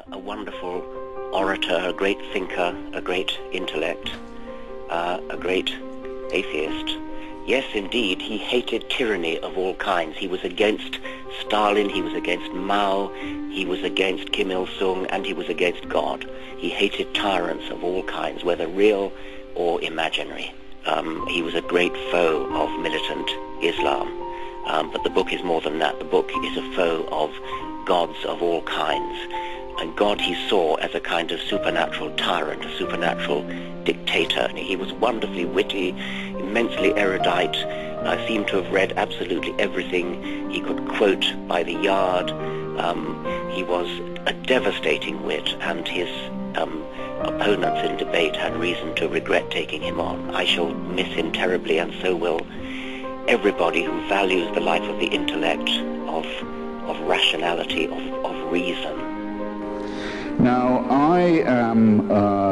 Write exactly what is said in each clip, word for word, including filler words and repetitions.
a wonderful orator, a great thinker, a great intellect, uh, a great atheist. Yes, indeed, he hated tyranny of all kinds. He was against Stalin, he was against Mao, he was against Kim Il-sung, and he was against God. He hated tyrants of all kinds, whether real or imaginary. Um, he was a great foe of militant Islam. Um, but the book is more than that. The book is a foe of gods of all kinds. And God he saw as a kind of supernatural tyrant, a supernatural dictator. He was wonderfully witty, immensely erudite, uh, seemed to have read absolutely everything. He could quote by the yard. Um, he was a devastating wit, and his um, opponents in debate had reason to regret taking him on. I shall miss him terribly, and so will everybody who values the life of the intellect, of, of rationality, of, of reason. Now, I am uh,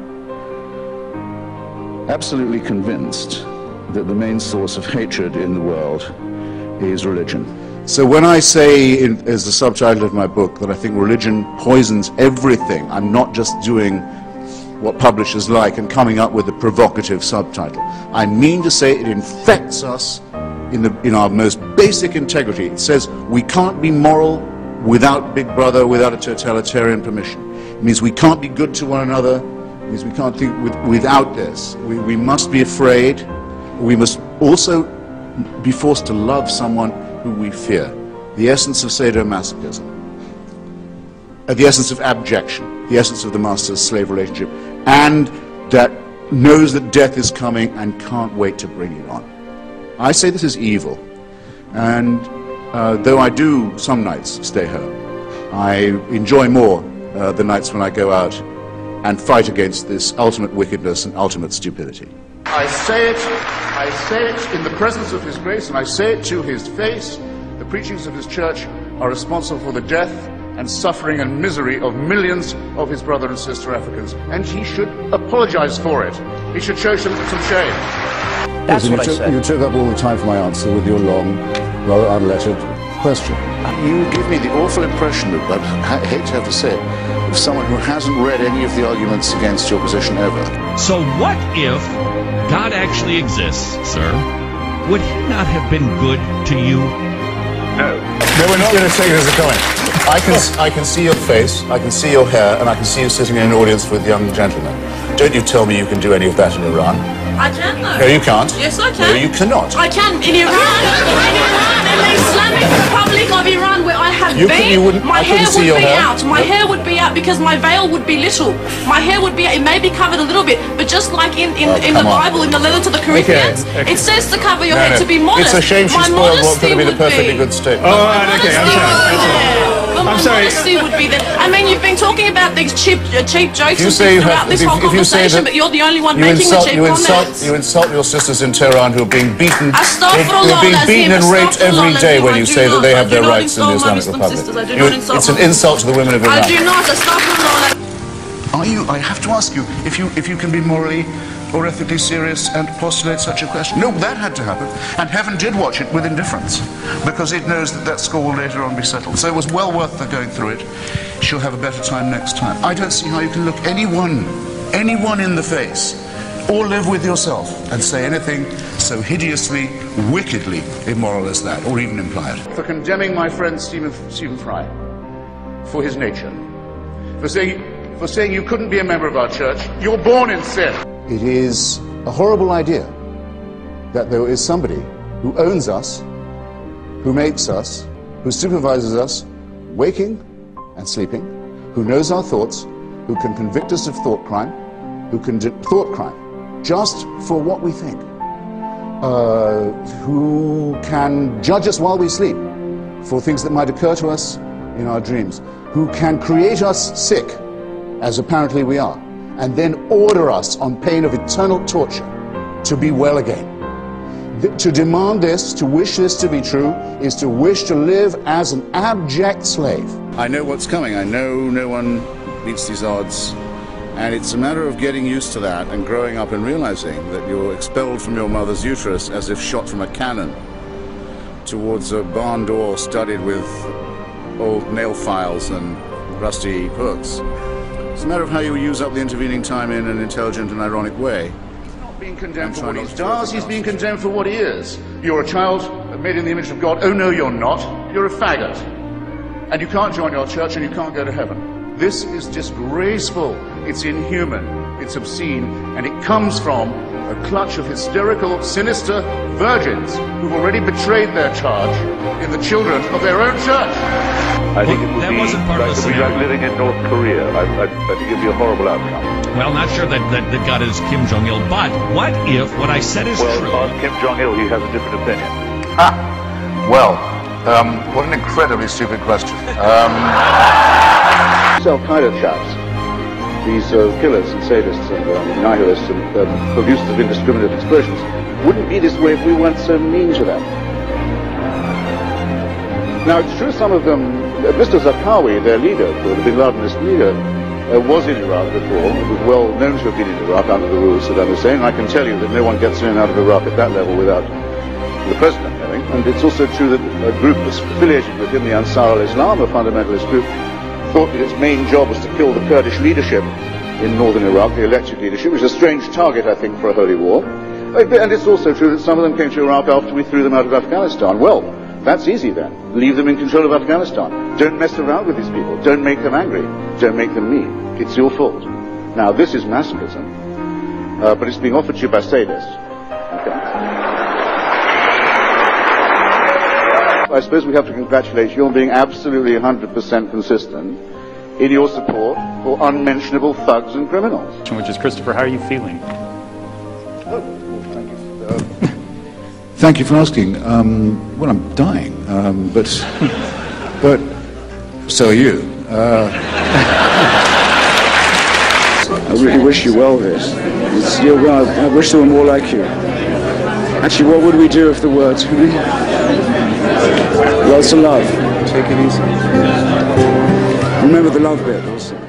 absolutely convinced that the main source of hatred in the world is religion. So when I say, in, as the subtitle of my book, that I think religion poisons everything, I'm not just doing what publishers like and coming up with a provocative subtitle. I mean to say it infects us in, the, in our most basic integrity. It says we can't be moral without Big Brother, without a totalitarian permission. It means we can't be good to one another. It means we can't think with, without this. We, we must be afraid. We must also be forced to love someone who we fear. The essence of sadomasochism. Uh, the essence of abjection. The essence of the master-slave relationship. And that knows that death is coming and can't wait to bring it on. I say this is evil. And uh, though I do some nights stay home, I enjoy more uh, the nights when I go out and fight against this ultimate wickedness and ultimate stupidity. I say it, I say it in the presence of His grace, and I say it to His face. The preachings of His church are responsible for the death and suffering and misery of millions of His brother and sister Africans, and He should apologize for it. He should show some, some shame. That's Listen, what you I took, said. You took up all the time for my answer with your long, rather unlettered question. You give me the awful impression, that I hate to have to say it, of someone who hasn't read any of the arguments against your position ever. So what if God actually exists, sir? Would He not have been good to you? No. No, we're not going to take it as a comment. I can, I can see your face, I can see your hair, and I can see you sitting in an audience with young gentlemen. Don't you tell me you can do any of that in Iran. I can, though. No, you can't. Yes, I can. No, you cannot. I can. In Iran, in Iran, in the Islamic Republic of Iran, where I have You been, could- you wouldn't- my I couldn't hair see would your be hair. out. My No. hair would be out because my veil would be little. My hair would be, it may be covered a little bit, but just like in, in, Oh, in the come on. Bible, in the letter to the Corinthians, okay. it says to cover your No, head, no. to be modest. It's a shame she My spoiled what modesty could have been a would perfectly be- good statement. Oh, all right, okay, I'm Modesty sorry. would be I'm there. sorry. But my I'm sorry. modesty would be there. I mean, you've been talking about these cheap, uh, cheap jokes You and say you things have, throughout this if, whole if you say conversation, that but you're the only one you making insult, the cheap you insult, comments. you insult your sisters in Tehran who are being beaten, Astaghfirullah, who are being beaten and Lazim, raped every astaghfirullah, day when Lazim, you I say do that they not- have I do their not rights in the insult my Islamic Muslim Republic. sisters, I do You- not insult it's an them. insult to the women of Iran. I do not. Astaghfirullah. Are you, I have to ask you, if you, if you can be morally or ethically serious and postulate such a question? No, that had to happen. And heaven did watch it with indifference, because it knows that that score will later on be settled. So it was well worth the going through it. She'll have a better time next time. I don't see how you can look anyone, anyone in the face, or live with yourself and say anything so hideously, wickedly immoral as that, or even imply it. For condemning my friend Stephen, Stephen Fry for his nature, for saying, for saying you couldn't be a member of our church. You're born in sin. It is a horrible idea that there is somebody who owns us, who makes us, who supervises us, waking and sleeping, who knows our thoughts, who can convict us of thought crime, who can do thought crime, just for what we think, uh, who can judge us while we sleep for things that might occur to us in our dreams, who can create us sick, as apparently we are, and then order us on pain of eternal torture to be well again. Th- to demand this, to wish this to be true, is to wish to live as an abject slave. I know what's coming. I know no one beats these odds. And it's a matter of getting used to that and growing up and realizing that you're expelled from your mother's uterus as if shot from a cannon towards a barn door studded with old nail files and rusty hooks. It's a matter of how you use up the intervening time in an intelligent and ironic way. He's not being condemned for what he does, he's being condemned for what he is. You're a child made in the image of God. Oh no, you're not. You're a faggot. And you can't join your church and you can't go to heaven. This is disgraceful. It's inhuman. It's obscene. And it comes from a clutch of hysterical, sinister virgins who've already betrayed their charge in the children of their own church. I think Well, it would that be wasn't part like, of the it would be like scenario. living in North Korea. I, I, I think it'd be a horrible outcome. Well, not sure that, that, that God is Kim Jong-il, but what if what I said is Well, true? ask Kim Jong-il, he has a different opinion. Ah, well, um, what an incredibly stupid question. Um, Al-Qaeda chaps, these uh, killers and sadists and uh, nihilists and um, producers of indiscriminate explosions, wouldn't be this way if we weren't so mean to them. Now, it's true some of them, uh, Mister Zarqawi, their leader, the bin Ladenist leader, uh, was in Iraq before. It was well known to have been in Iraq under the rules Saddam Hussein. I can tell you that no one gets in and out of Iraq at that level without the president knowing. And it's also true that a group affiliated with him, the Ansar al-Islam, a fundamentalist group, thought that its main job was to kill the Kurdish leadership in northern Iraq, the elected leadership, which is a strange target, I think, for a holy war. And it's also true that some of them came to Iraq after we threw them out of Afghanistan. Well, that's easy then. Leave them in control of Afghanistan. Don't mess around with these people. Don't make them angry. Don't make them mean. It's your fault. Now, this is masochism, uh, but it's being offered to you by sadists. Okay. I suppose we have to congratulate you on being absolutely one hundred percent consistent in your support for unmentionable thugs and criminals. Which is, Christopher, how are you feeling? Oh, thank you. Uh, Thank you for asking. Um, well, I'm dying, um, but but so are you. Uh, I really wish you well, this. It's, you're, well, I wish there were more like you. Actually, what would we do if there were too many? Lots of love. Take it easy. Remember the love bit also.